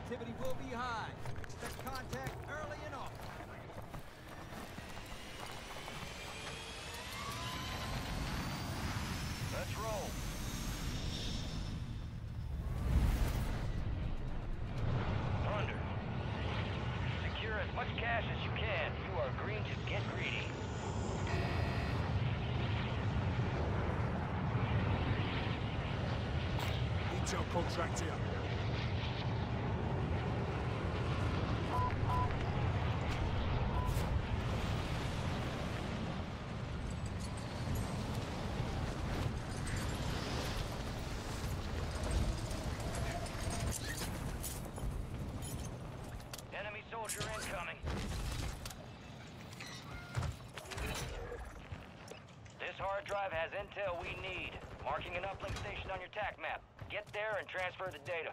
activity will be high. Expect contact early and often. Let's roll. Thunder. Secure as much cash as you can. You are green to get greedy. Intel contract here. Enemy soldier incoming. This hard drive has intel we need. Marking an uplink station on your TAC map. Get there and transfer the data.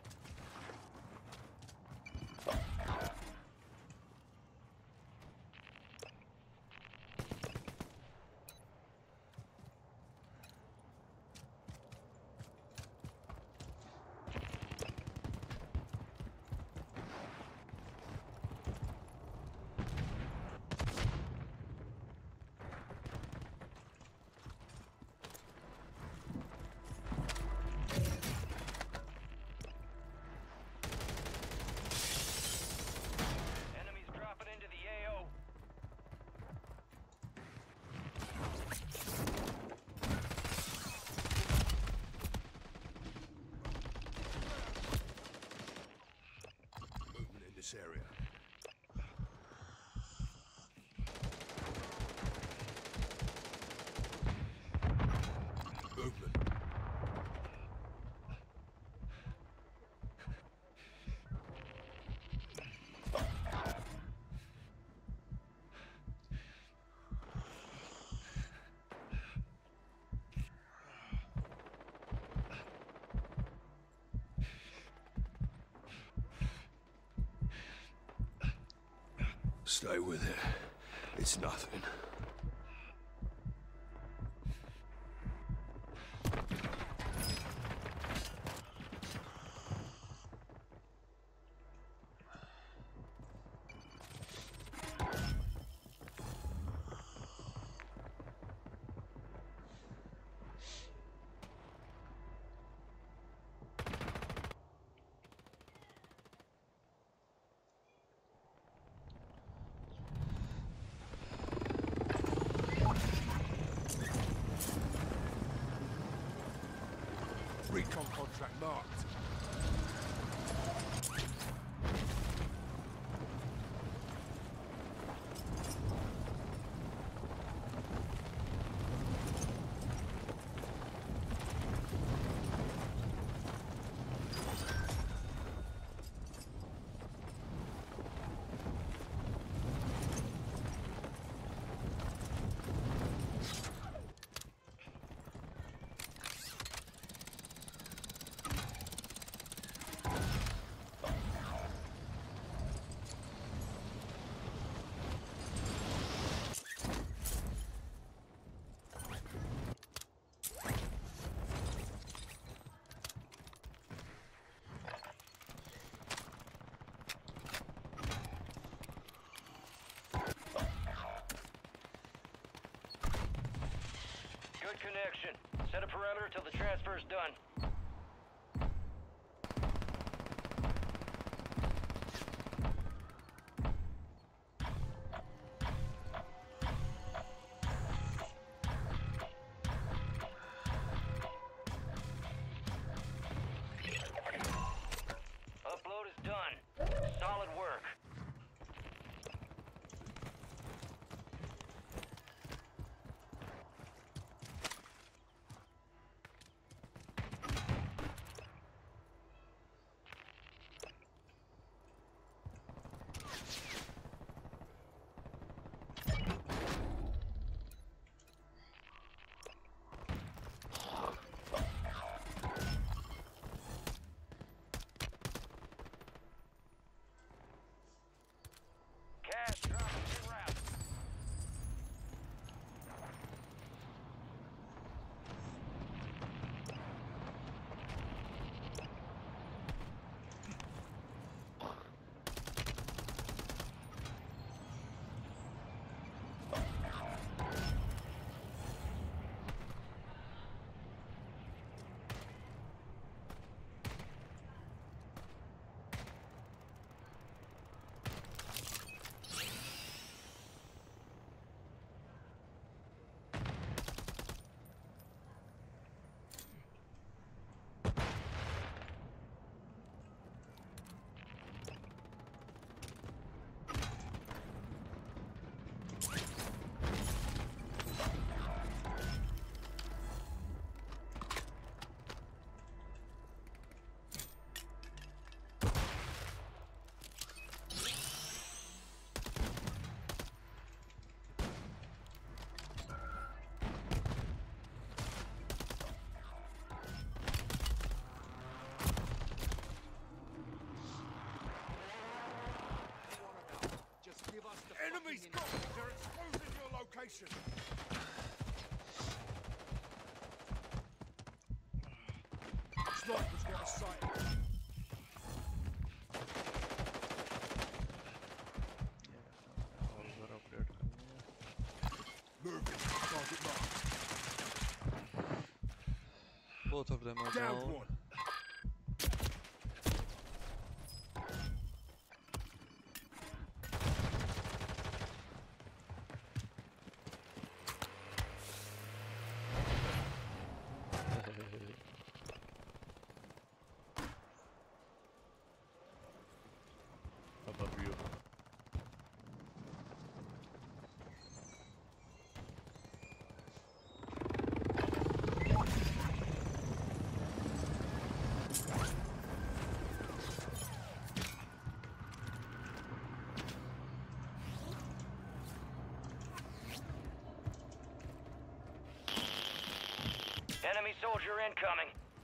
Enemies dropping into the AO. Movement in this area. Movement. Stay with it. It's nothing. Recon contract marked. Good connection. Set a perimeter till the transfer's done. Upload is done. Solid work. position. Sniper's got a sight. Revolver upgrade करनी है. Moving. Target marked. Both of them are Down down. one. Above you. Enemy soldier incoming.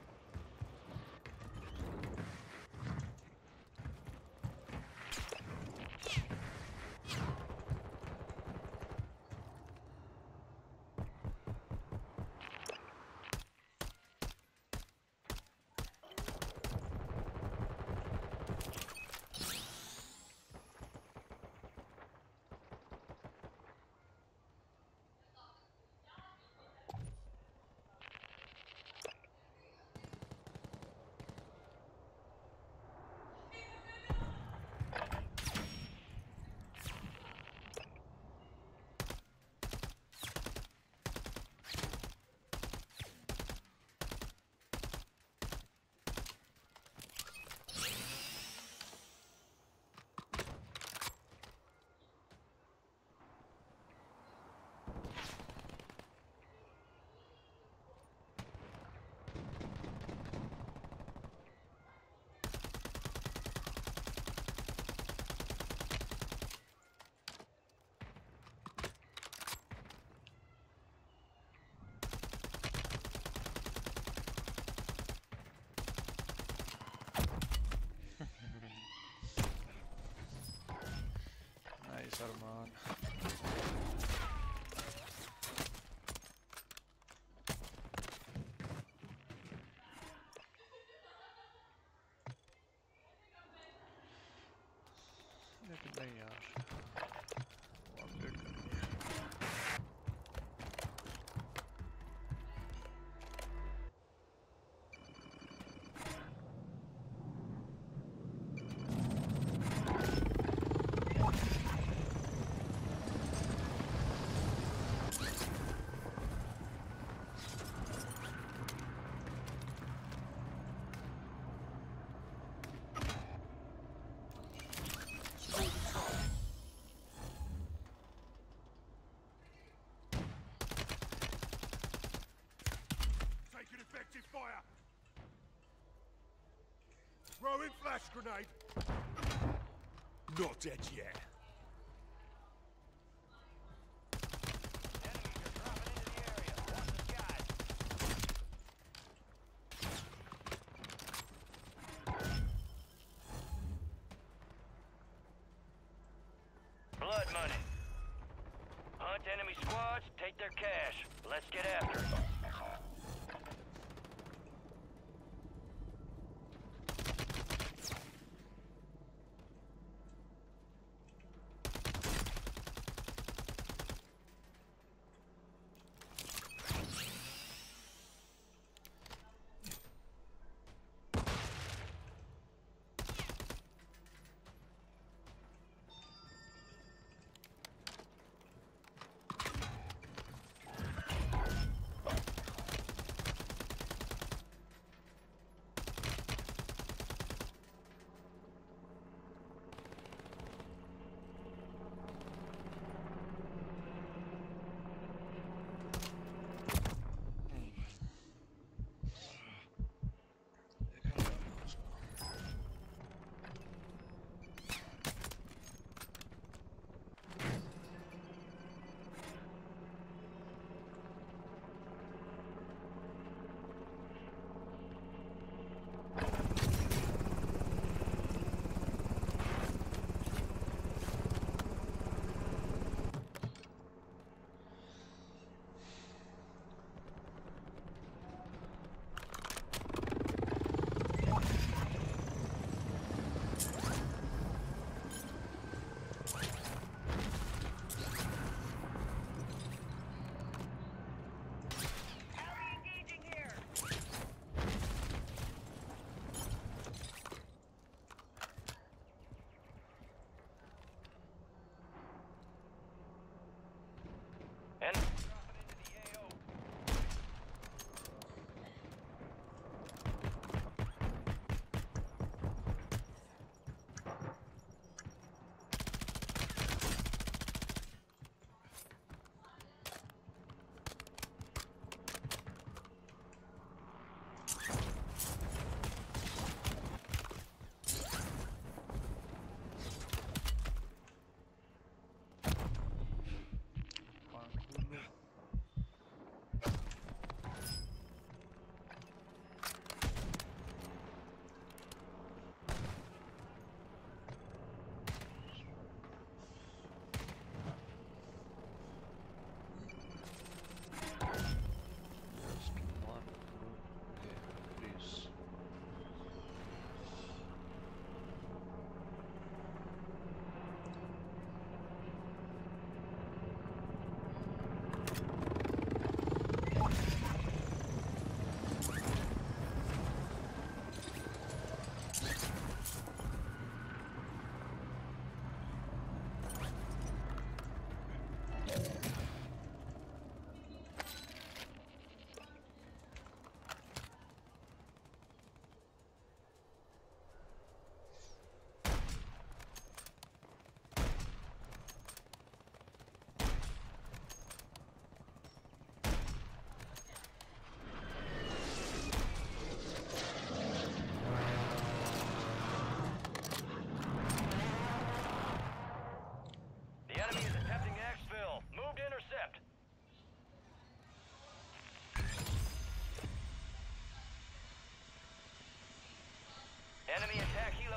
Nice, Arman. लेकिन नहीं यार, update करनी है. Taking effective fire. Throwing flash grenade. Not dead yet. Enemies are dropping into the area. Watch the skies. Blood money. Hunt enemy squads, take their cash. Let's get after it.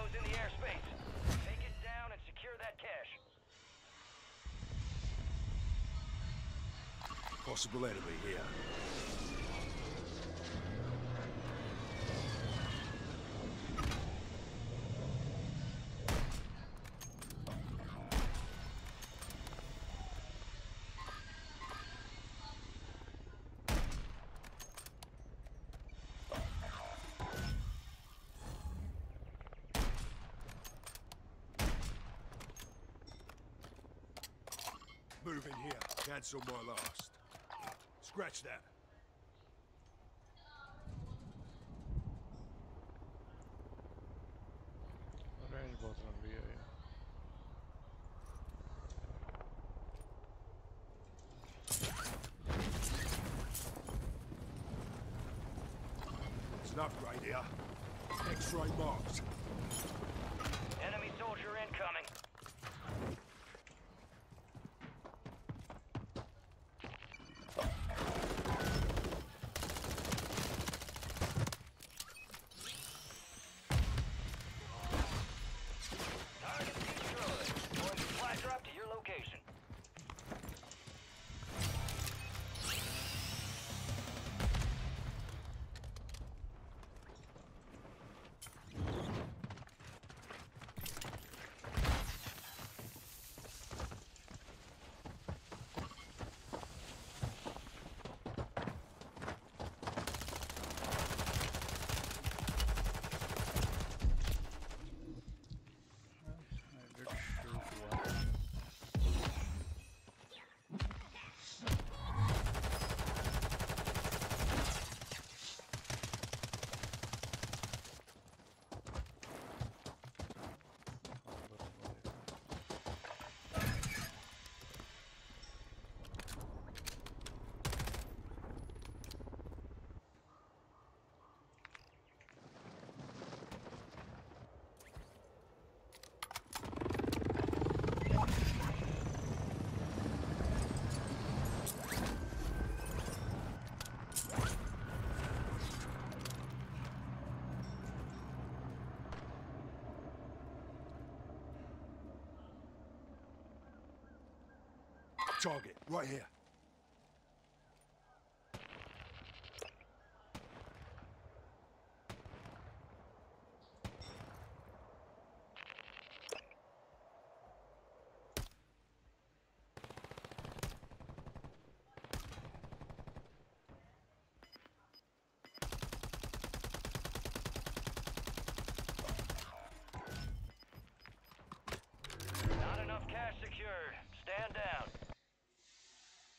is in the airspace. Take it down and secure that cache. Possible enemy here. Move in here. Cancel my last. Scratch that. Range bottom भी है ये. It's an upgrade here. X-ray marked. Enemy soldier incoming. Target destroyed. Going supply drop to your location. I did shoot one. Target, right here. Not enough cash secured. Stand down.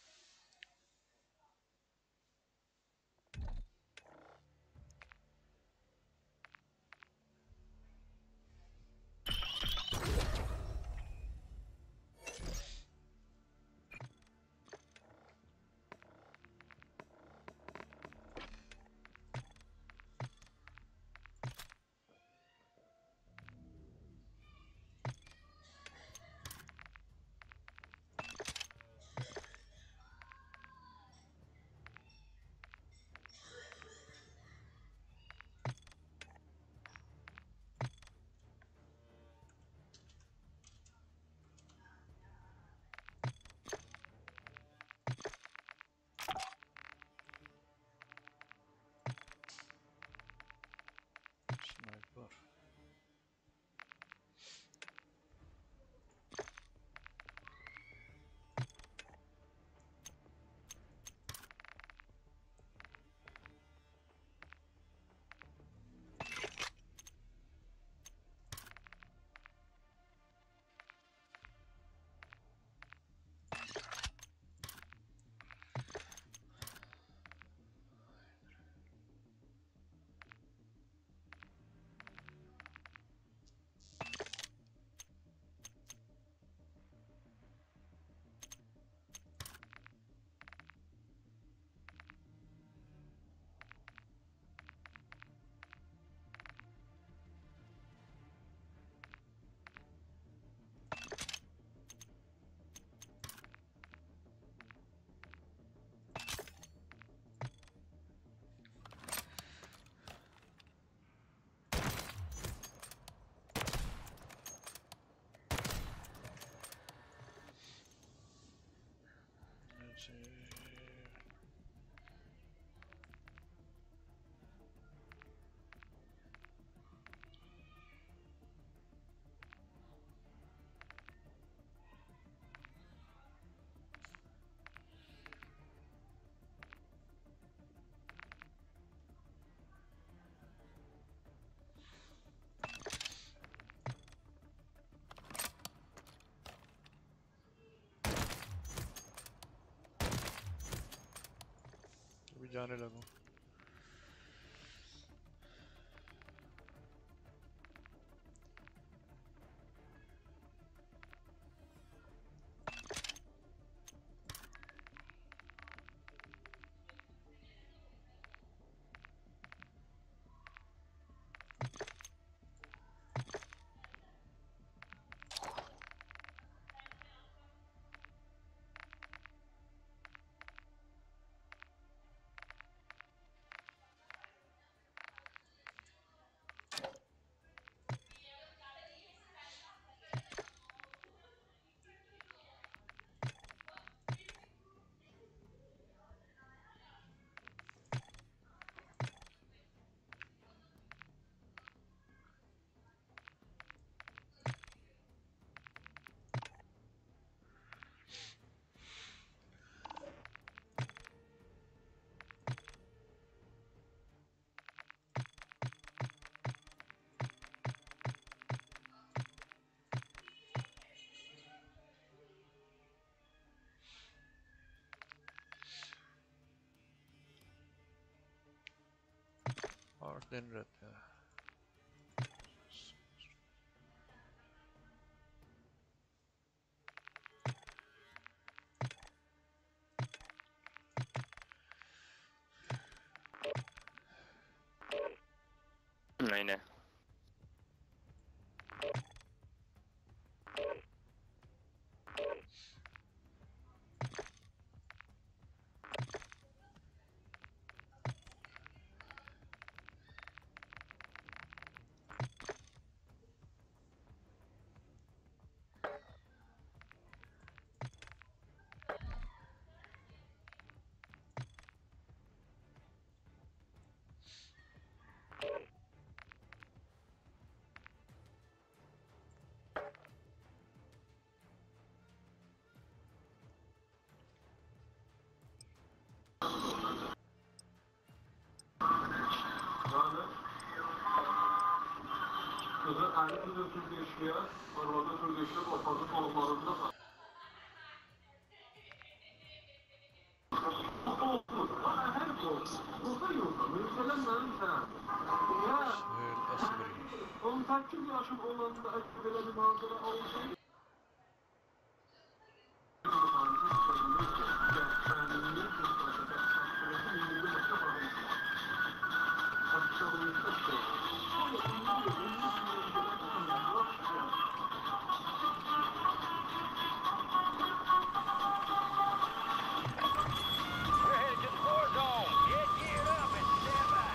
जाने लगूं। और दिन रहते हैं। नहीं नहीं Aynı Türkleşmeye, normalde Türkleşmek ortalık olmalarında var. Her olsun. Burada yok. Mesela ben sen. Ya. الأصبري 18 yaşım olanda böyle bir manzara olsaydı. We're headed to the war zone. Get geared up and stand by.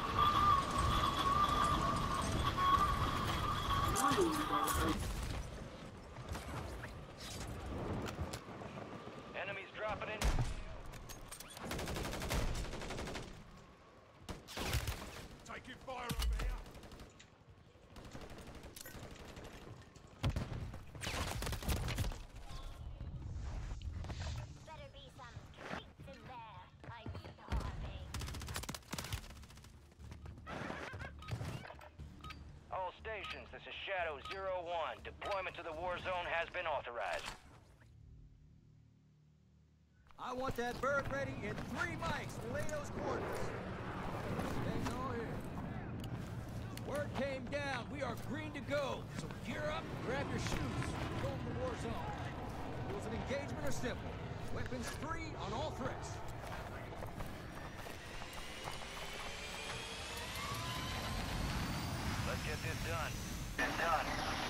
Enemies dropping in. Taking fire over here. Better be some treats in there. I'm starving. All stations, this is Shadow 01. Deployment to the war zone has been authorized. I want that bird ready in 3 mics to lay those coordinates. Staying all here. Word came down. We are green to go. So gear up, grab your shoes. We're going to the war zone. Rules of engagement are simple. Weapons free on all threats. Let's get this done. Done.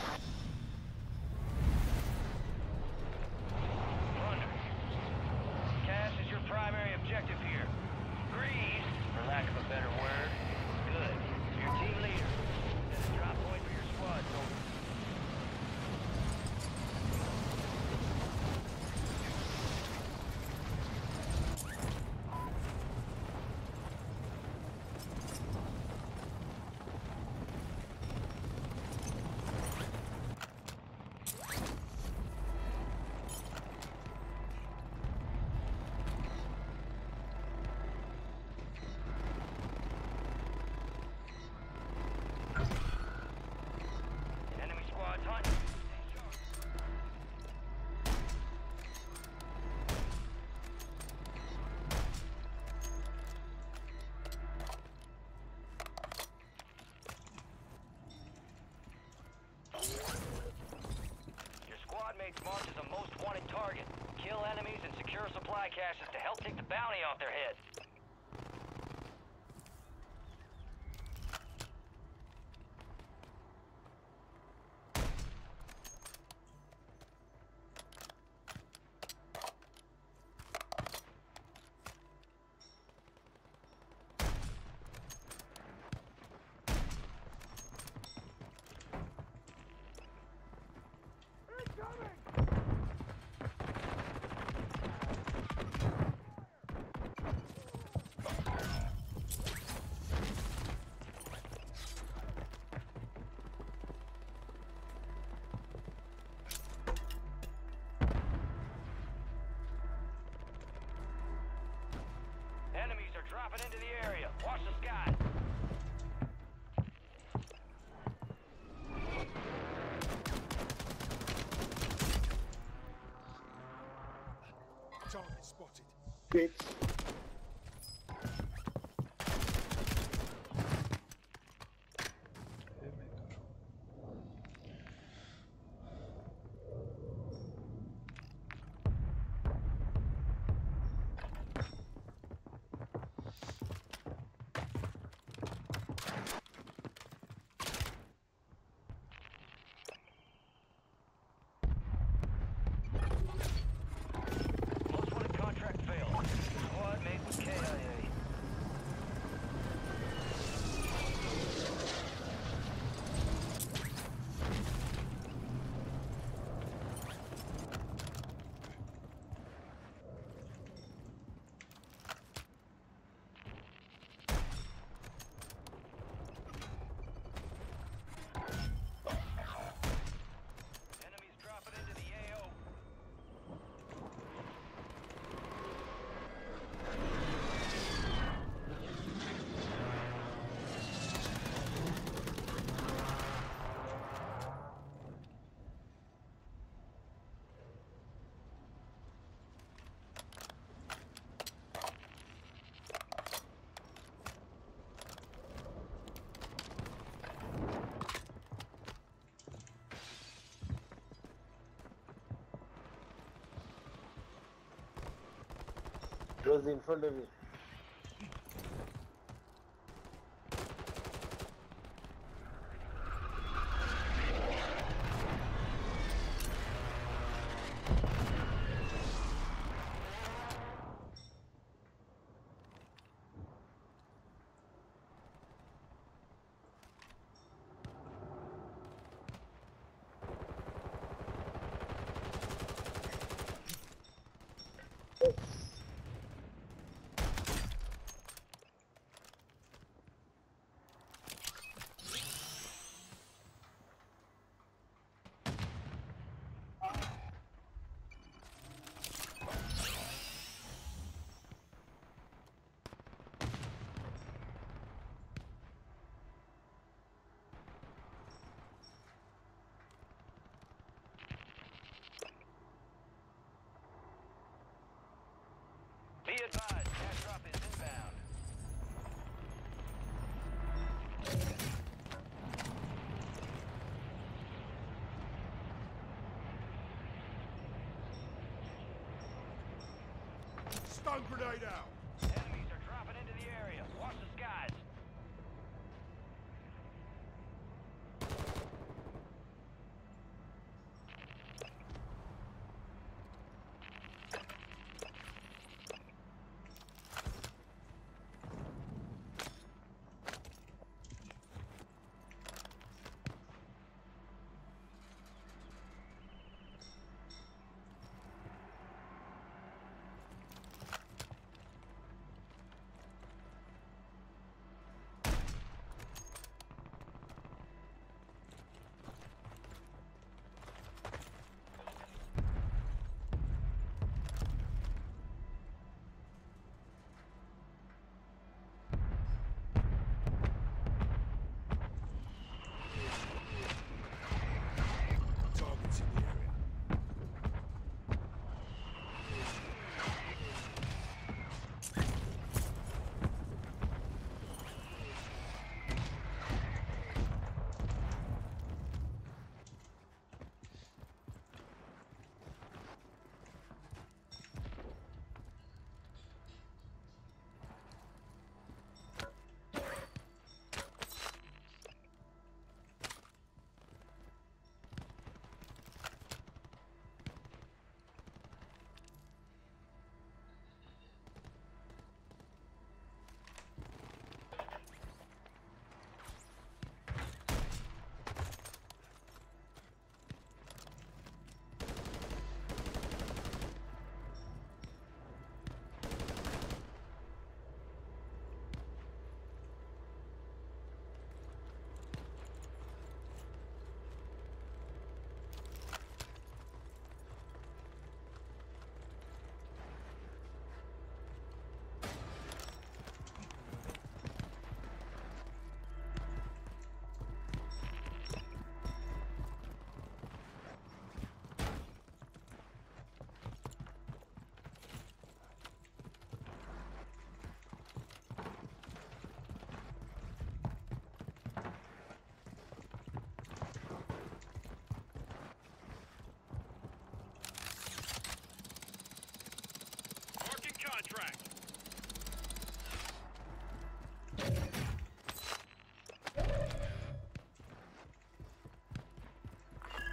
Plunder. Cash is your primary objective here. Greed, for lack of a better word. Good. Your team leader. Set a drop point for your squad, soldier. teammates marked as a most wanted target. Kill enemies and secure supply caches to help take the bounty off their heads. Enemies are dropping into the area. Watch the sky. Target spotted. Great. Most wanted contract failed. Squad mate was KIA. Enemies dropping into the AO. Rosie in front of you. Be advised, cash drop is inbound. Stun grenade out. Enemies are dropping into the area. Watch the skies.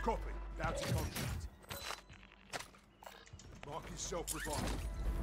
Copy. Bounty contract. Mark his self-revival.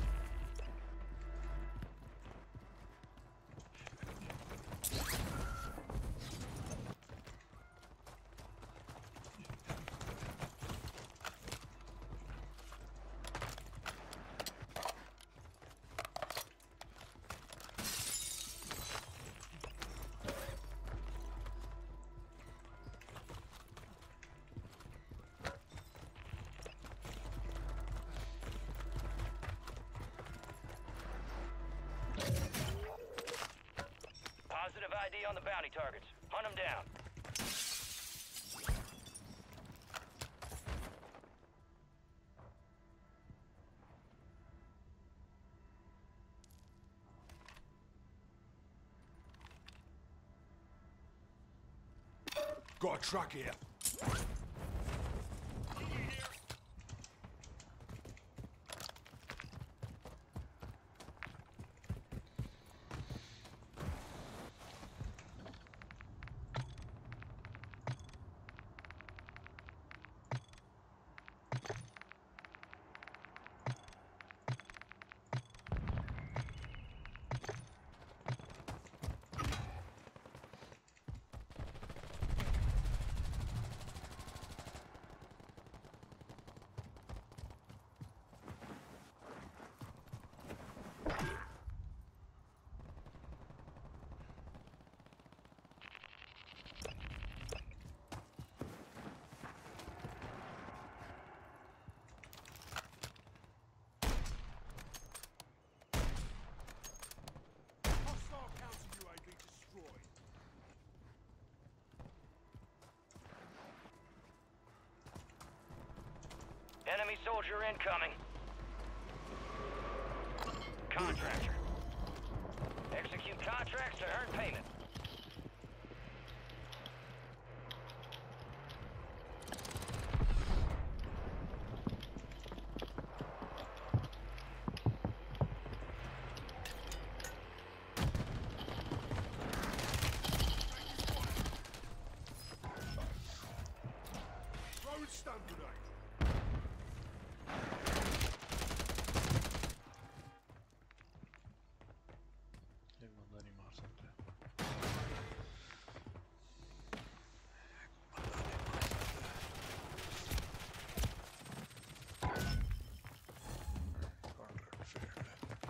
Positive ID on the bounty targets. Hunt them down. Got a truck here. Hostile counter UAV destroyed. Enemy soldier incoming. Contractor. Execute contracts to earn payment. Throw stun grenade. Devo andare in Mars sempre. Contract failed.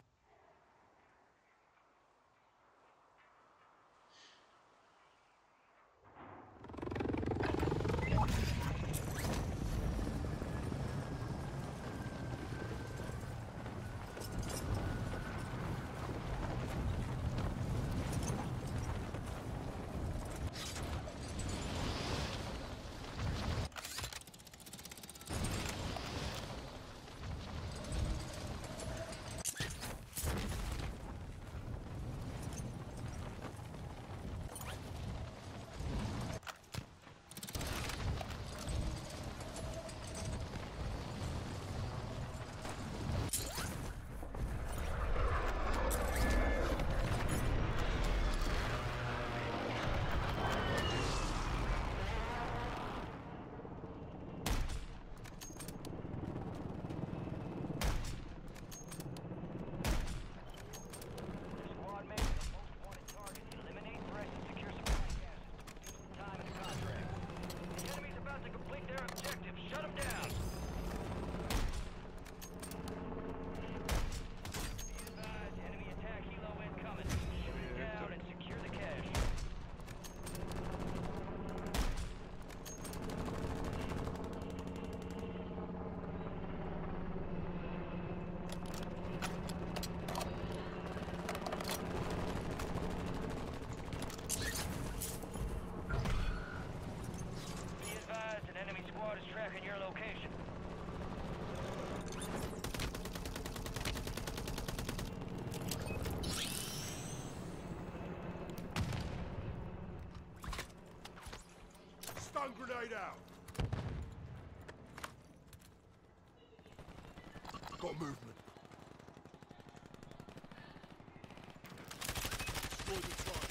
Squad mate is the most wanted target. Eliminate threats and secure supply gases. Time in the contract. The enemy's about to complete their objective. Shut them down. Be advised, enemy attack helo incoming. Shoot it down and secure the cache. Be advised, an enemy squad is tracking your location. Stun grenade out. Got movement. Destroy the target.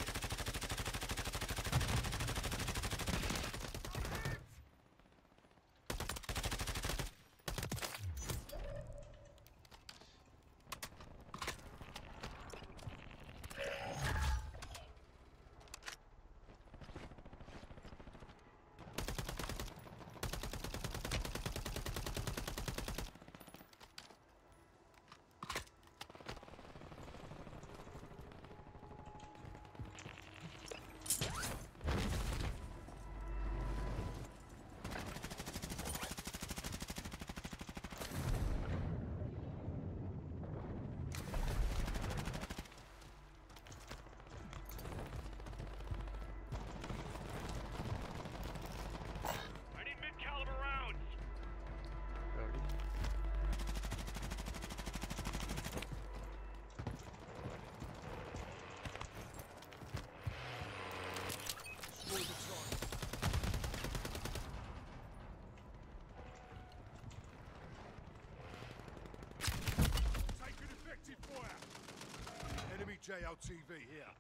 JLTV here.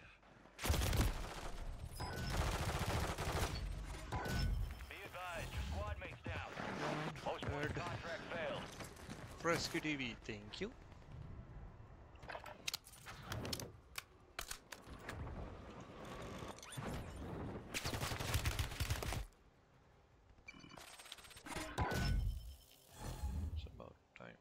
Be advised, your squad mate's down. Most wanted contract failed. Rescue TV, thank you. It's about time.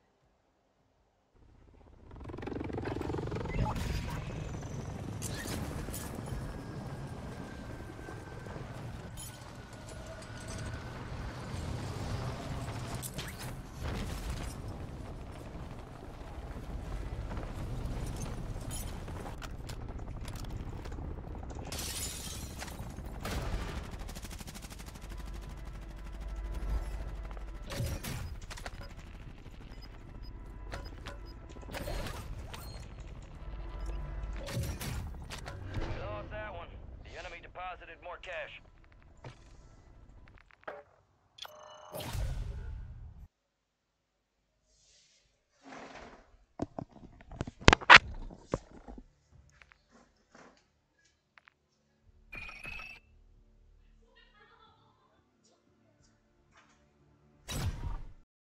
We lost that one. The enemy deposited more cash.